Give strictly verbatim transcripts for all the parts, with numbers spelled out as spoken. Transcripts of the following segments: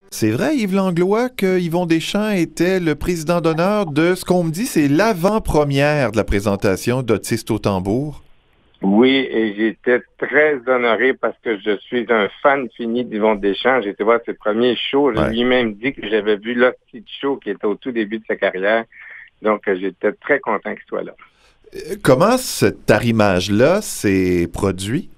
C'est vrai, Yves Langlois, que Yvon Deschamps était le président d'honneur de ce qu'on me dit, c'est l'avant-première de la présentation d'Autistes au tambour. Oui, et j'étais très honoré parce que je suis un fan fini d'Yvon Deschamps. J'ai été voir ses premiers shows. Je Ouais. lui ai même dit que j'avais vu l'Hostie de show qui était au tout début de sa carrière. Donc, euh, j'étais très content qu'il soit là. Euh, Comment cet arrimage-là s'est produit?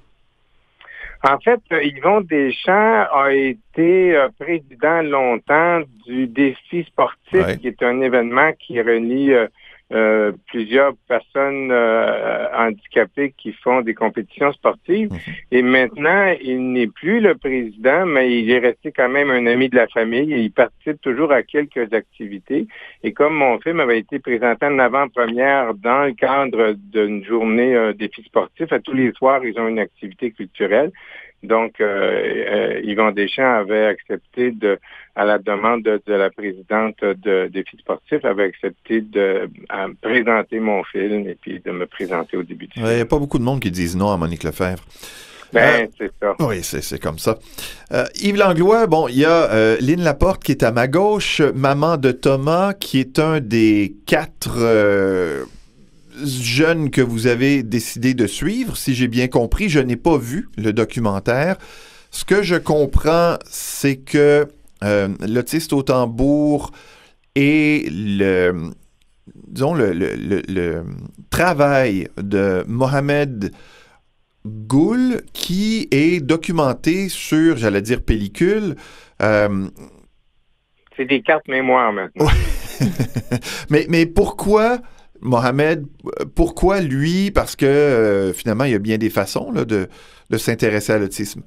En fait, euh, Yvon Deschamps a été euh, président longtemps du Défi sportif, Ouais. qui est un événement qui relie euh, euh, plusieurs personnes euh, handicapées qui font des compétitions sportives. Mhm. Et maintenant, il n'est plus le président, mais il est resté quand même un ami de la famille et il participe toujours à quelques activités. Et comme mon film avait été présenté en avant-première dans le cadre d'une journée euh, défi sportif, à tous les soirs, ils ont une activité culturelle. Donc, euh, euh, Yvon Deschamps avait accepté, de, à la demande de, de la présidente de Défi sportif, avait accepté de à présenter mon film et puis de me présenter au début du Il film. n'y a pas beaucoup de monde qui disent non à Monique Lefebvre. Ben, Euh, c'est ça. Oui, c'est, c'est comme ça. Euh, Yves Langlois, bon, il y a euh, Lynn Laporte qui est à ma gauche, maman de Thomas, qui est un des quatre euh, jeunes que vous avez décidé de suivre. Si j'ai bien compris, je n'ai pas vu le documentaire. Ce que je comprends, c'est que euh, l'autiste au tambour et le, disons, le, le, le, le travail de Mohamed Goul, qui est documenté sur, j'allais dire, pellicule. Euh, C'est des cartes mémoire maintenant. mais, mais pourquoi, Mohamed, pourquoi lui? Parce que euh, finalement, il y a bien des façons là, de, de s'intéresser à l'autisme.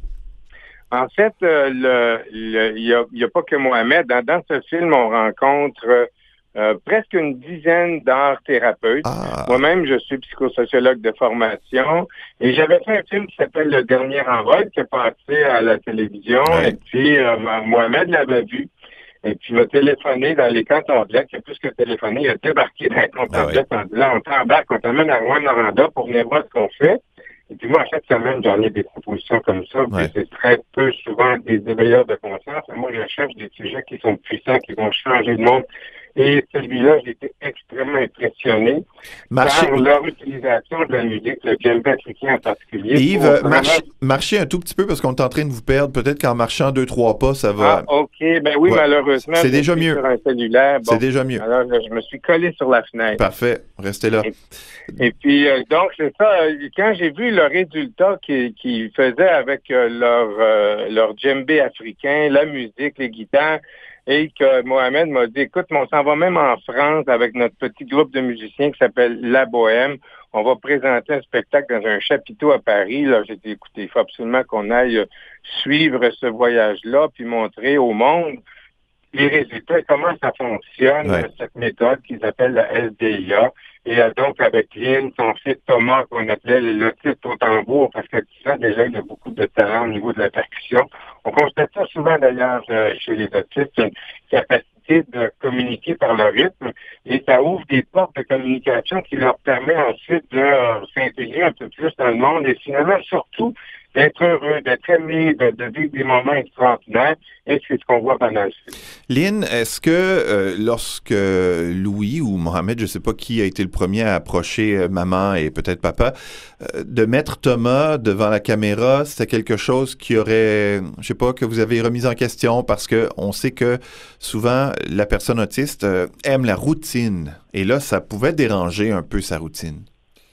En fait, euh, le, le, il n'y a, il y a pas que Mohamed. Dans, dans ce film, on rencontre euh, presque une dizaine d'art thérapeutes. Ah, Moi-même, je suis psychosociologue de formation et j'avais fait un film qui s'appelle Le Dernier Envol qui est passé à la télévision ouais. et puis euh, Mohamed l'avait vu. Et puis, il m'a téléphoné dans les cantons bleus. Il a plus que téléphoné, il a débarqué dans les cantons Ah ouais. bleus en disant, on t'embarque, on t'amène à Rwanda pour venir voir ce qu'on fait. Et puis moi, à chaque semaine, j'en ai des propositions comme ça. Puis Ouais. c'est très peu souvent des éveilleurs de conscience. Moi, je cherche des sujets qui sont puissants, qui vont changer le monde. Et celui-là, j'ai été extrêmement impressionné Marcher, par leur utilisation de la musique, le djembé africain en particulier. Yves, pour euh, vraiment- marche- marchez un tout petit peu parce qu'on est en train de vous perdre. Peut-être qu'en marchant deux, trois pas, ça va. Ah, OK. Ben oui, Ouais. malheureusement. C'est je déjà suis mieux. sur un cellulaire. Bon, C'est déjà mieux. alors, je me suis collé sur la fenêtre. Parfait. Restez là. Et, et puis, euh, donc, c'est ça. euh, Quand j'ai vu le résultat qu'ils qu'ils faisaient avec euh, leur, euh, leur djembé africain, la musique, les guitares, et que Mohamed m'a dit, écoute, mais on s'en va même en France avec notre petit groupe de musiciens qui s'appelle La Bohème. On va présenter un spectacle dans un chapiteau à Paris. Là, j'ai dit, écoutez, il faut absolument qu'on aille euh, suivre ce voyage-là puis montrer au monde les résultats, comment ça fonctionne, Ouais. cette méthode qu'ils appellent la S D I A. Et euh, donc, avec Lynn, son fils Thomas, qu'on appelait l'autiste au tambour, parce que tu sais, déjà, il a beaucoup de talent au niveau de la percussion. On constate ça souvent, d'ailleurs, euh, chez les autistes, une capacité de communiquer par le rythme, et ça ouvre des portes de communication qui leur permet ensuite de euh, s'intégrer un peu plus dans le monde, et finalement, surtout, d'être heureux, d'être aimé, de, de vivre des moments extraordinaires, et c'est ce qu'on voit pendant le film. Lynn, est-ce que euh, lorsque Louis ou Mohamed, je ne sais pas qui a été le premier à approcher euh, maman et peut-être papa, euh, de mettre Thomas devant la caméra, c'était quelque chose qui aurait, je sais pas, que vous avez remis en question parce que on sait que souvent la personne autiste euh, aime la routine et là, ça pouvait déranger un peu sa routine.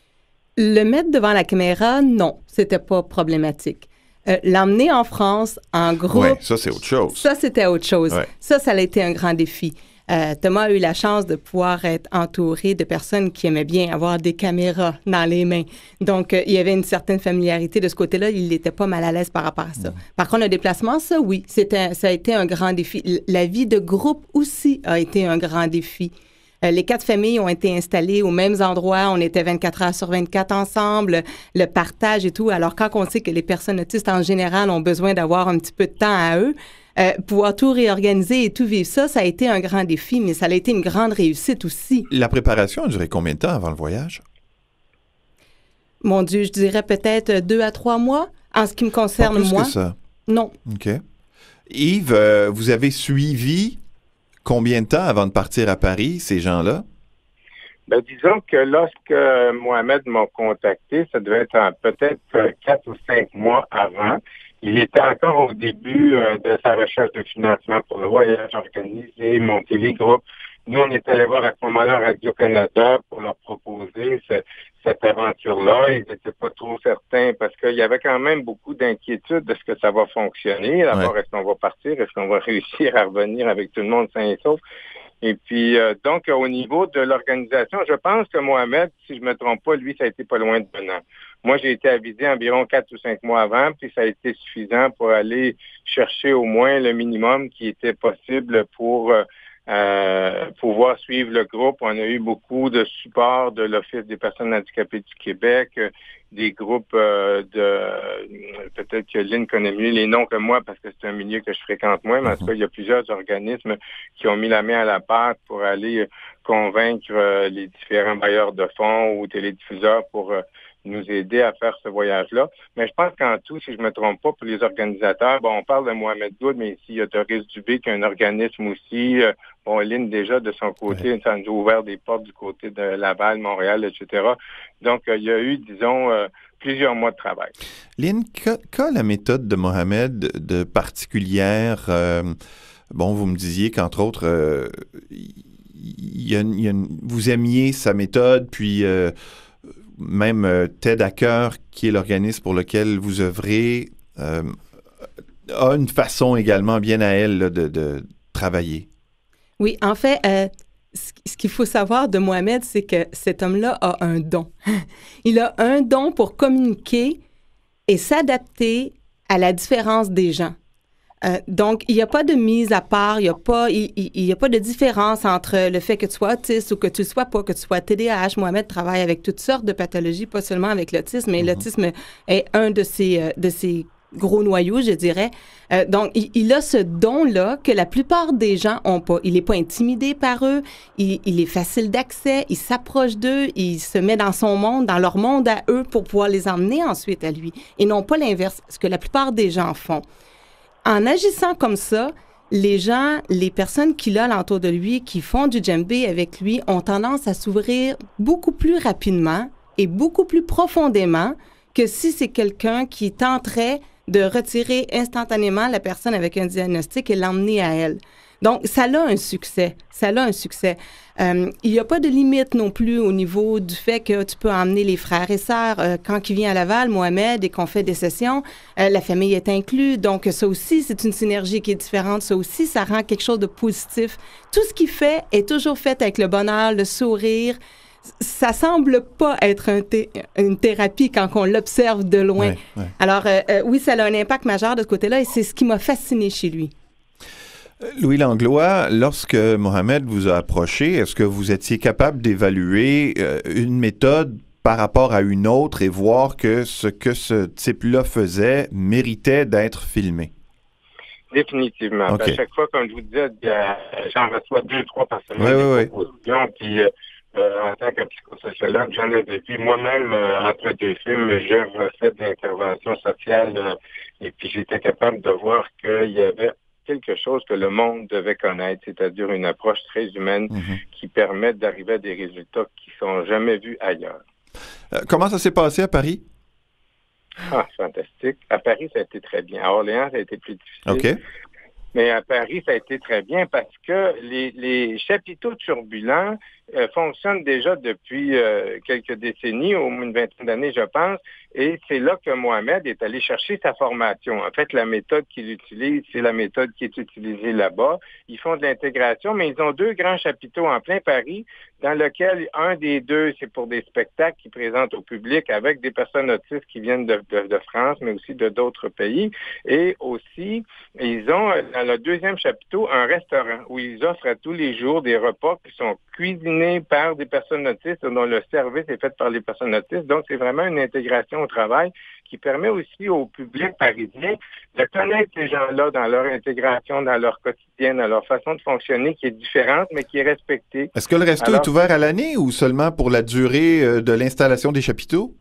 Le mettre devant la caméra, non, c'était pas problématique. Euh, l'emmener en France en groupe, Oui, ça c'est autre chose. ça c'était autre chose. Ouais. Ça, ça a été un grand défi. Euh, Thomas a eu la chance de pouvoir être entouré de personnes qui aimaient bien avoir des caméras dans les mains. Donc, euh, il y avait une certaine familiarité de ce côté-là. Il n'était pas mal à l'aise par rapport à ça. Mmh. Par contre, le déplacement, ça, oui, c'était, ça a été un grand défi. L- La vie de groupe aussi a été un grand défi. Euh, les quatre familles ont été installées aux mêmes endroits. On était vingt-quatre heures sur vingt-quatre ensemble, le partage et tout. Alors, quand on sait que les personnes autistes, en général, ont besoin d'avoir un petit peu de temps à eux, euh, pouvoir tout réorganiser et tout vivre ça, ça a été un grand défi, mais ça a été une grande réussite aussi. La préparation a duré combien de temps avant le voyage? Mon Dieu, je dirais peut-être deux à trois mois. En ce qui me concerne, Pas plus moi. que ça. Non. OK. Yves, euh, vous avez suivi combien de temps avant de partir à Paris, ces gens-là? Ben, disons que lorsque Mohamed m'a contacté, ça devait être en peut-être quatre ou cinq mois avant. Il était encore au début euh, de sa recherche de financement pour le voyage organisé, monter les groupes. Nous, on est allé voir à ce moment-là Radio-Canada pour leur proposer ce, cette aventure-là. Ils n'étaient pas trop certains parce qu'il y avait quand même beaucoup d'inquiétudes de ce que ça va fonctionner. D'abord, ouais. Est-ce qu'on va partir? Est-ce qu'on va réussir à revenir avec tout le monde sain et sauf? Et puis, euh, donc, au niveau de l'organisation, je pense que Mohamed, si je me trompe pas, lui, ça a été pas loin de un an. Moi, j'ai été avisé environ quatre ou cinq mois avant, puis ça a été suffisant pour aller chercher au moins le minimum qui était possible pour euh, euh, pouvoir suivre le groupe. On a eu beaucoup de support de l'Office des personnes handicapées du Québec, euh, des groupes euh, de... Peut-être que Lynn connaît mieux les noms que moi parce que c'est un milieu que je fréquente moins, mais en tout cas, il y a plusieurs organismes qui ont mis la main à la pâte pour aller convaincre euh, les différents bailleurs de fonds ou télédiffuseurs pour euh, nous aider à faire ce voyage-là. Mais je pense qu'en tout, si je me trompe pas, pour les organisateurs, bon, on parle de Mohamed Goud, mais ici, il y a Doris Dubé qui est un organisme aussi. Euh, bon, Lynn, déjà, de son côté, ouais. Ça nous a ouvert des portes du côté de Laval, Montréal, et cetera. Donc, euh, il y a eu, disons, euh, plusieurs mois de travail. Lynn, qu'a la méthode de Mohamed de particulière? Euh, bon, vous me disiez qu'entre autres, euh, il y a, il y a une, vous aimiez sa méthode, puis... Euh, Même euh, TED à cœur, qui est l'organisme pour lequel vous œuvrez, euh, a une façon également bien à elle là, de, de travailler. Oui, en fait, euh, ce qu'il faut savoir de Mohamed, c'est que cet homme-là a un don. Il a un don pour communiquer et s'adapter à la différence des gens. Euh, donc, il n'y a pas de mise à part, il n'y a pas, il, il, il y a pas de différence entre le fait que tu sois autiste ou que tu ne le sois pas, que tu sois T D A H. Mohamed travaille avec toutes sortes de pathologies, pas seulement avec l'autisme, mais mm-hmm. l'autisme est un de ces, euh, de ces gros noyaux, je dirais. Euh, donc, il, il a ce don-là que la plupart des gens n'ont pas. Il n'est pas intimidé par eux, il, il est facile d'accès, il s'approche d'eux, il se met dans son monde, dans leur monde à eux pour pouvoir les emmener ensuite à lui, et non pas l'inverse, ce que la plupart des gens font. En agissant comme ça, les gens, les personnes qu'il a alentour de lui, qui font du djembé avec lui, ont tendance à s'ouvrir beaucoup plus rapidement et beaucoup plus profondément que si c'est quelqu'un qui tenterait de retirer instantanément la personne avec un diagnostic et l'emmener à elle. Donc, ça a un succès. Ça a un succès. Euh, il n'y a pas de limite non plus au niveau du fait que tu peux emmener les frères et sœurs. Euh, quand il vient à Laval, Mohamed, et qu'on fait des sessions, euh, la famille est inclue. Donc, ça aussi, c'est une synergie qui est différente. Ça aussi, ça rend quelque chose de positif. Tout ce qu'il fait est toujours fait avec le bonheur, le sourire. Ça semble pas être un thé- une thérapie quand on l'observe de loin. Ouais, ouais. Alors, euh, euh, oui, ça a un impact majeur de ce côté-là et c'est ce qui m'a fasciné chez lui. Louis Langlois, lorsque Mohamed vous a approché, est-ce que vous étiez capable d'évaluer euh, une méthode par rapport à une autre et voir que ce que ce type-là faisait méritait d'être filmé? Définitivement. Okay. À chaque fois, comme je vous disais, j'en reçois deux, trois par semaine. Oui, oui, oui. Puis, euh, en tant que psychosociologue, j'en ai vécu. Moi-même, euh, entre deux films, j'ai refait de l'intervention sociale euh, et puis j'étais capable de voir qu'il y avait quelque chose que le monde devait connaître, c'est-à-dire une approche très humaine mm-hmm. qui permet d'arriver à des résultats qui sont jamais vus ailleurs. Euh, comment ça s'est passé à Paris? Ah, fantastique. À Paris, ça a été très bien. À Orléans, ça a été plus difficile. OK. Mais à Paris, ça a été très bien parce que les, les chapiteaux turbulents euh, fonctionnent déjà depuis euh, quelques décennies, au moins une vingtaine d'années, je pense. Et c'est là que Mohamed est allé chercher sa formation. En fait, la méthode qu'il utilise, c'est la méthode qui est utilisée là-bas. Ils font de l'intégration, mais ils ont deux grands chapiteaux en plein Paris, dans lequel un des deux, c'est pour des spectacles qu'ils présentent au public avec des personnes autistes qui viennent de, de, de France, mais aussi de d'autres pays. Et aussi, ils ont, dans le deuxième chapiteau, un restaurant où ils offrent à tous les jours des repas qui sont cuisinés par des personnes autistes, dont le service est fait par les personnes autistes. Donc, c'est vraiment une intégration au travail qui permet aussi au public parisien de connaître ces gens-là dans leur intégration, dans leur quotidien, dans leur façon de fonctionner qui est différente, mais qui est respectée. Est-ce que le resto Alors, est ouvert à l'année ou seulement pour la durée de l'installation des chapiteaux?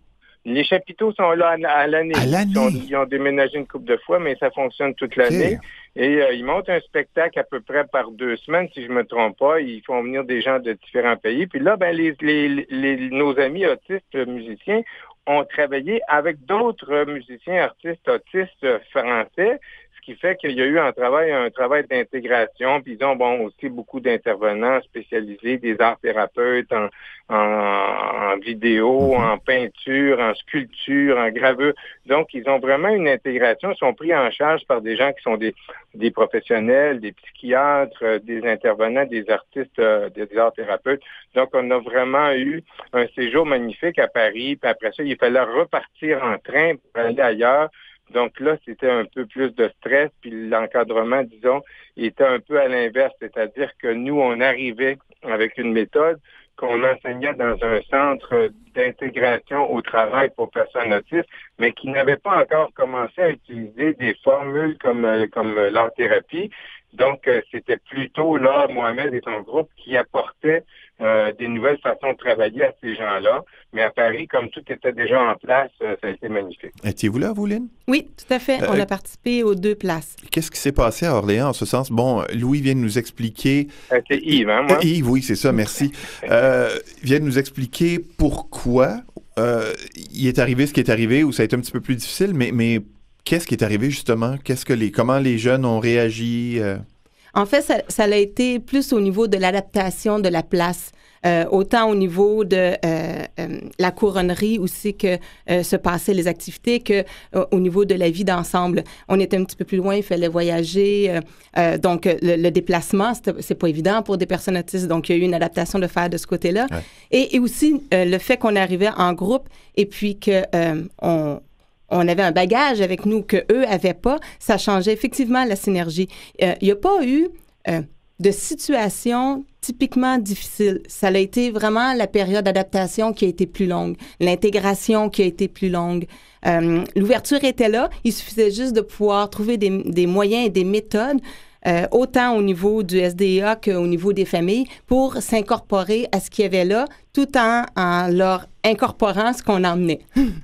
Les chapiteaux sont là à, à l'année. À l'année? Ils, sont, ils ont déménagé une couple de fois, mais ça fonctionne toute l'année. Okay. Et euh, ils montent un spectacle à peu près par deux semaines, si je me trompe pas. Ils font venir des gens de différents pays. Puis là, ben les, les, les nos amis autistes musiciens ont travaillé avec d'autres musiciens artistes autistes français, ce qui fait qu'il y a eu un travail, un travail d'intégration, puis ils ont bon aussi beaucoup d'intervenants spécialisés, des art thérapeutes en, en, en vidéo, en peinture, en sculpture, en gravure. Donc, ils ont vraiment une intégration, ils sont pris en charge par des gens qui sont des, des professionnels, des psychiatres, des intervenants, des artistes, des art thérapeutes. Donc, on a vraiment eu un séjour magnifique à Paris, puis après ça, il fallait repartir en train pour aller ailleurs. Donc là, c'était un peu plus de stress, puis l'encadrement, disons, était un peu à l'inverse, c'est-à-dire que nous, on arrivait avec une méthode qu'on enseignait dans un centre d'intégration au travail pour personnes autistes, mais qui n'avait pas encore commencé à utiliser des formules comme, comme l'art-thérapie. Donc, euh, c'était plutôt là, Mohamed et son groupe, qui apportaient euh, des nouvelles façons de travailler à ces gens-là. Mais à Paris, comme tout était déjà en place, euh, ça a été magnifique. Étiez-vous là, vous, Lynn? Oui, tout à fait. Euh, On a participé aux deux places. Qu'est-ce qui s'est passé à Orléans en ce sens? Bon, Louis vient de nous expliquer... Euh, c'est Yves, hein, moi? Yves, oui, c'est ça, merci. euh, vient de nous expliquer pourquoi euh, il est arrivé ce qui est arrivé, ou ça a été un petit peu plus difficile, mais... mais qu'est-ce qui est arrivé, justement? Qu'est-ce que les, comment les jeunes ont réagi? Euh... En fait, ça, ça a été plus au niveau de l'adaptation de la place. Euh, autant au niveau de euh, euh, la couronnerie aussi que euh, se passaient les activités que euh, au niveau de la vie d'ensemble. On était un petit peu plus loin, il fallait voyager. Euh, euh, donc, le, le déplacement, c'est pas évident pour des personnes autistes. Donc, il y a eu une adaptation de faire de ce côté-là. Ouais. Et, et aussi, euh, le fait qu'on arrivait en groupe et puis que euh, on on avait un bagage avec nous qu'eux n'avaient pas, ça changeait effectivement la synergie. Il euh, n'y a pas eu euh, de situation typiquement difficile. Ça a été vraiment la période d'adaptation qui a été plus longue, l'intégration qui a été plus longue. Euh, l'ouverture était là, il suffisait juste de pouvoir trouver des, des moyens et des méthodes, euh, autant au niveau du S D A qu'au niveau des familles, pour s'incorporer à ce qu'il y avait là, tout en, en leur incorporant ce qu'on emmenait.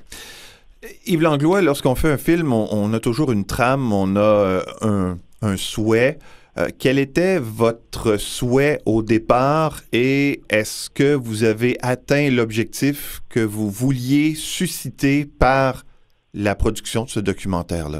Yves Langlois, lorsqu'on fait un film, on, on a toujours une trame, on a euh, un, un souhait. Euh, quel était votre souhait au départ et est-ce que vous avez atteint l'objectif que vous vouliez susciter par la production de ce documentaire-là?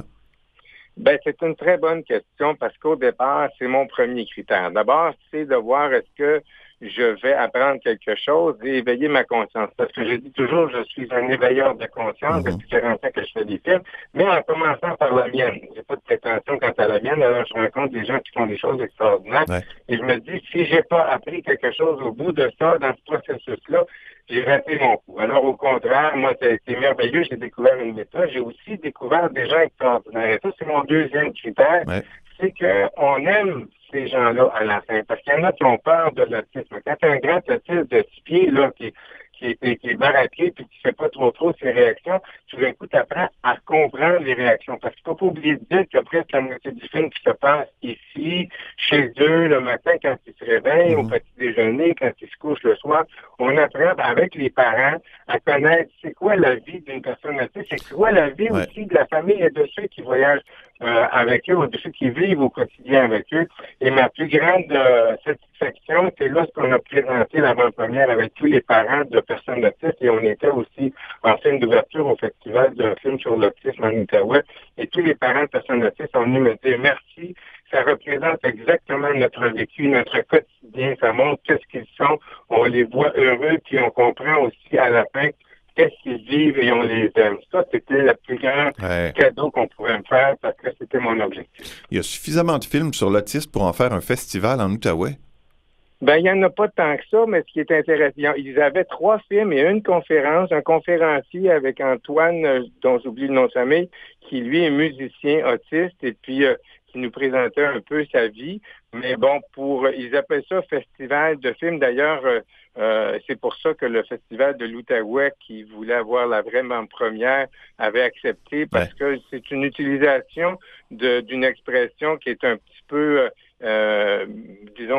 Ben, c'est une très bonne question parce qu'au départ, c'est mon premier critère. D'abord, c'est de voir est-ce que je vais apprendre quelque chose et éveiller ma conscience. Parce que je dis toujours, je suis un éveilleur de conscience mm-hmm. depuis quarante ans que je fais des films, mais en commençant par la mienne. J'ai pas de prétention quant à la mienne, alors je rencontre des gens qui font des choses extraordinaires ouais. et je me dis, si j'ai pas appris quelque chose au bout de ça, dans ce processus-là, j'ai raté mon coup. Alors, au contraire, moi, ça a été merveilleux. J'ai découvert une méthode. J'ai aussi découvert des gens extraordinaires. Et ça, c'est mon deuxième critère. Ouais. C'est qu'on aime ces gens-là à la fin. Parce qu'il y en a qui ont peur de l'autisme. Quand un grand autiste de six pieds, là, qui, qui, est, qui est baraqué puis qui ne fait pas trop trop ses réactions, tout d'un coup, tu apprends à comprendre les réactions. Parce qu'il ne faut pas oublier de dire qu'il y a presque la moitié du film qui se passe ici, chez eux, le matin, quand ils se réveillent, mmh. au petit déjeuner, quand ils se couchent le soir. On apprend avec les parents à connaître c'est quoi la vie d'une personne autiste, c'est quoi la vie ouais. aussi de la famille et de ceux qui voyagent euh, avec eux, ou de ceux qui vivent au quotidien avec eux. Et ma plus grande euh, satisfaction, c'est lorsqu'on a présenté l'avant-première avec tous les parents de personnes autistes et on était aussi en film d'ouverture au festival d'un film sur l'autisme en Outaouais et tous les parents de personnes autistes sont venus me dire merci. Ça représente exactement notre vécu, notre quotidien. Ça montre qu'est-ce qu'ils sont. On les voit heureux, puis on comprend aussi à la fin qu'est-ce qu'ils vivent et on les aime. Ça, c'était le plus grand ouais. cadeau qu'on pouvait me faire parce que c'était mon objectif. Il y a suffisamment de films sur l'autisme pour en faire un festival en Outaouais? Ben, il n'y en a pas tant que ça, mais ce qui est intéressant, ils avaient trois films et une conférence, un conférencier avec Antoine, dont j'oublie le nom de famille, qui lui est musicien autiste et puis euh, qui nous présentait un peu sa vie. Mais bon, pour ils appellent ça festival de films. D'ailleurs, euh, euh, c'est pour ça que le festival de l'Outaouais, qui voulait avoir la vraiment première, avait accepté parce ouais. que c'est une utilisation de, d'une expression qui est un petit peu, euh, disons,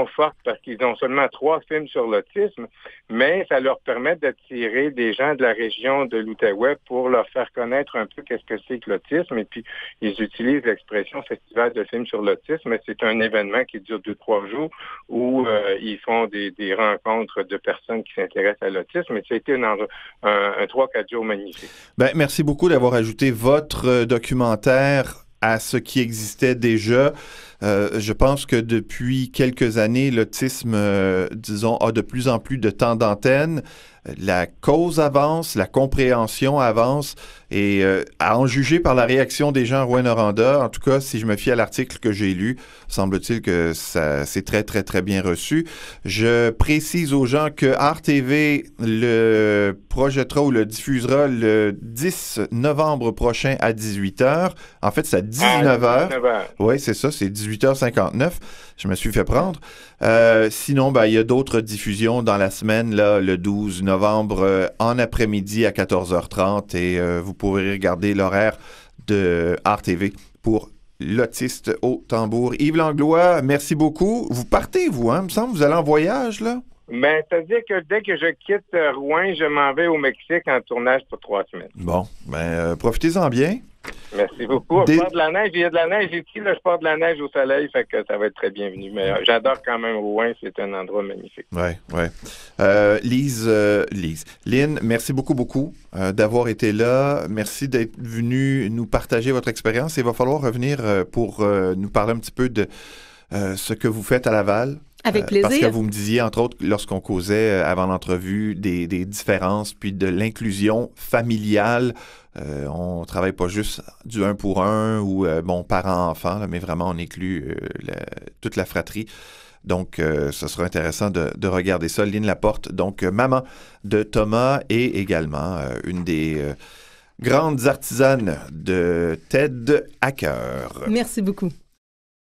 sont fortes parce qu'ils ont seulement trois films sur l'autisme, mais ça leur permet d'attirer des gens de la région de l'Outaouais pour leur faire connaître un peu qu'est-ce que c'est que l'autisme. Et puis, ils utilisent l'expression Festival de films sur l'autisme, mais c'est un événement qui dure deux, trois jours où euh, ils font des, des rencontres de personnes qui s'intéressent à l'autisme. Et ça a été un, un, un trois, quatre jours magnifique. Ben, merci beaucoup d'avoir ajouté votre documentaire à ce qui existait déjà. Euh, je pense que depuis quelques années, l'autisme, euh, disons, a de plus en plus de temps d'antenne. La cause avance, la compréhension avance, et euh, à en juger par la réaction des gens à Rouyn-Noranda, en tout cas, si je me fie à l'article que j'ai lu, semble-t-il que ça c'est très, très, très bien reçu. Je précise aux gens que R T V le projettera ou le diffusera le dix novembre prochain à dix-huit heures. En fait, c'est à dix-neuf heures. Oui, c'est ça, c'est dix-huit heures cinquante-neuf. Je me suis fait prendre. Euh, sinon, ben, il y a d'autres diffusions dans la semaine, là, le douze novembre, euh, en après-midi à quatorze heures trente, et euh, vous pourrez regarder l'horaire de R T V pour l'autiste au tambour. Yves Langlois, merci beaucoup. Vous partez, vous, hein, me semble, vous allez en voyage, là? Ben, c'est-à-dire que dès que je quitte Rouen, je m'en vais au Mexique en tournage pour trois semaines. Bon, ben, euh, profitez-en bien. Merci beaucoup. Des... Je pars de la neige, il y a de la neige ici, là, je pars de la neige au soleil, fait que ça va être très bienvenu. Mais euh, j'adore quand même Rouen, c'est un endroit magnifique. Oui, oui. Euh, Lise, euh, Lise, Lynn, merci beaucoup, beaucoup euh, d'avoir été là. Merci d'être venu nous partager votre expérience. Il va falloir revenir euh, pour euh, nous parler un petit peu de euh, ce que vous faites à Laval. Avec plaisir. Euh, parce que vous me disiez, entre autres, lorsqu'on causait euh, avant l'entrevue, des, des différences, puis de l'inclusion familiale. Euh, on travaille pas juste du un pour un ou, euh, bon, parents-enfants, là, mais vraiment, on inclut euh, la, toute la fratrie. Donc, euh, ce sera intéressant de, de regarder ça. Lynn Laporte, donc, euh, maman de Thomas, et également euh, une des euh, grandes artisanes de TED à cœur. Merci beaucoup.